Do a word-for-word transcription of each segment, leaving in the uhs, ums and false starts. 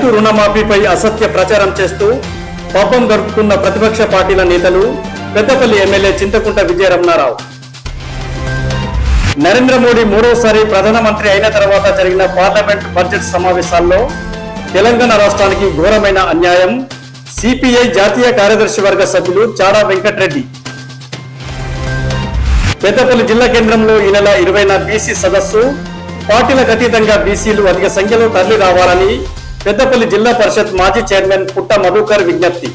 రైతు రుణమాఫీపై అసత్య ప్రచారం చేస్తూ పాపం గడుపుతున్న ప్రతిపక్ష పార్టీల నేతలు పెద్దపల్లి ఎమ్మెల్యే చింతకుంట విజయరమణారావు. నరేంద్ర మోడీ మూడోసారి ప్రధానమంత్రి అయిన తర్వాత జరిగిన పార్లమెంట్ బడ్జెట్ సమావేశాల్లో తెలంగాణ రాష్ట్రానికి ఘోరమైన అన్యాయం. సిపిఐ జాతీయ కార్యదర్శి వర్గ సభ్యులు చాడా వెంకటరెడ్డి. పెద్దపల్లి జిల్లా కేంద్రంలో ఈ నెల ఇరవైన బీసీ సదస్సు. పార్టీలకు అతీతంగా బీసీలు అధిక సంఖ్యలో తరలి రావాలని పెద్దపల్లి జిల్లా పరిషత్ మాజీ చైర్మన్ పుట్ట మధుకర్ విజ్ఞప్తి.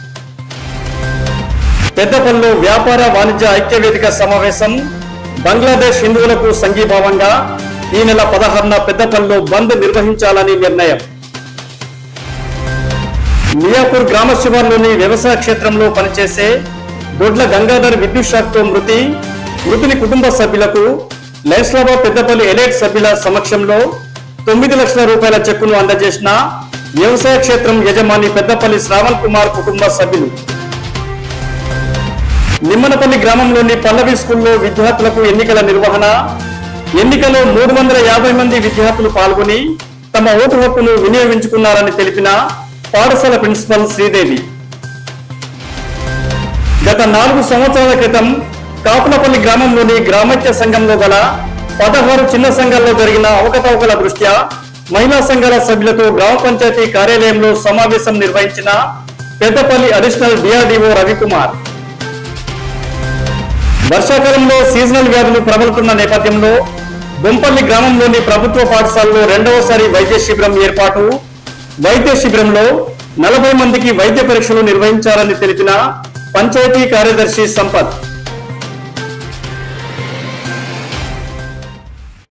పెద్దపల్లిలో వ్యాపార వాణిజ్య ఐక్యవేదిక సమావేశం. బంగ్లాదేశ్ హిందువులకు సంఘీభావంగా ఈ నెల పదహారున పెద్దపల్లిలో బంద్ నిర్వహించాలని నిర్ణయం. మియాపూర్ గ్రామ శివార్లోని వ్యవసాయ క్షేత్రంలో పనిచేసే దొడ్ల గంగాధర్ విద్యుత్ షాక్తో మృతి. మృతుని కుటుంబ సభ్యులకు లైస్లాబాద్ పెద్దపల్లి ఎలైట్ సభ్యుల సమక్షంలో తొమ్మిది లక్షల రూపాయల చెక్కును అందజేసిన వ్యవసాయ క్షేత్రం యజమాని పెద్దపల్లి శ్రావణ్ కుమార్ కుటుంబ సభ్యులు. నిమ్మనపల్లి గ్రామంలోని పల్లవి స్కూల్లో విద్యార్థులకు ఎన్నికల నిర్వహణ. ఎన్నికలో మూడు వందల యాభై మంది విద్యార్థులు పాల్గొని తమ ఓటు హక్కును వినియోగించుకున్నారని తెలిపిన పాఠశాల ప్రిన్సిపల్ శ్రీదేవి. గత నాలుగు సంవత్సరాల క్రితం కాపులపల్లి గ్రామంలోని గ్రామైక్య సంఘంలో గల పదహారు చిన్న సంఘాల్లో జరిగిన అవకతవకల దృష్ట్యా మహిళా సంఘాల సభ్యులతో గ్రామ పంచాయతీ కార్యాలయంలో సమావేశం నిర్వహించిన పెద్దపల్లి అడిషనల్ డిఆర్డీఓ రవికుమార్. వర్షాకాలంలో సీజనల్ వ్యాధులు ప్రబలుతున్న నేపథ్యంలో బొంపల్లి గ్రామంలోని ప్రభుత్వ పాఠశాలలో రెండవసారి వైద్య శిబిరం ఏర్పాటు. వైద్య శిబిరంలో నలభై మందికి వైద్య పరీక్షలు నిర్వహించాలని తెలిపిన పంచాయతీ కార్యదర్శి సంపత్.